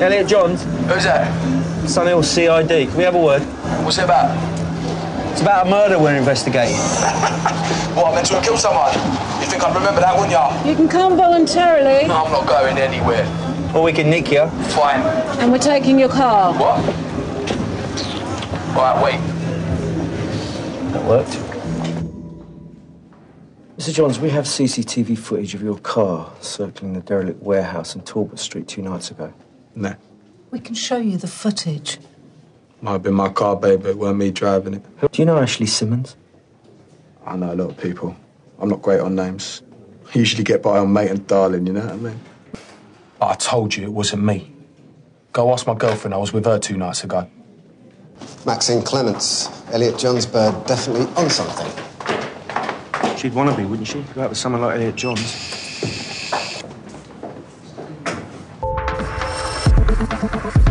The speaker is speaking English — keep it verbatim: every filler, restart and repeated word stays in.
Elliot Johns. Who's that? Sunhill C I D. Can we have a word? What's it about? It's about a murder we're investigating. What, I meant to have killed someone? You think I'd remember that, wouldn't ya? You can come voluntarily. No, I'm not going anywhere. Or we can nick you. Fine. And we're taking your car. What? All right, wait. That worked. Mister Johns, we have C C T V footage of your car circling the derelict warehouse on Talbot Street two nights ago. No. We can show you the footage. Might have been my car, babe, but it weren't me driving it. Do you know Ashley Simmons? I know a lot of people. I'm not great on names. I usually get by on mate and darling, you know what I mean? But I told you it wasn't me. Go ask my girlfriend. I was with her two nights ago. Maxine Clements, Elliot Johns bird, definitely on something. She'd want to be, wouldn't she? Go out with someone like Elliot Johns.